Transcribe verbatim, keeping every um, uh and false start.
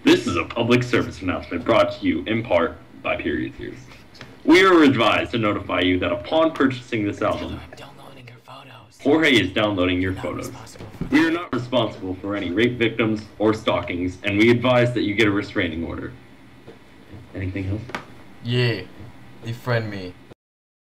This is a public service announcement brought to you in part by Period Tears. We are advised to notify you that upon purchasing this album, I'm downloading your photos. Jorge is downloading your Not photos. responsible for We are not responsible for any rape victims or stalkings, and we advise that you get a restraining order. Anything else? Yeah, defriend me.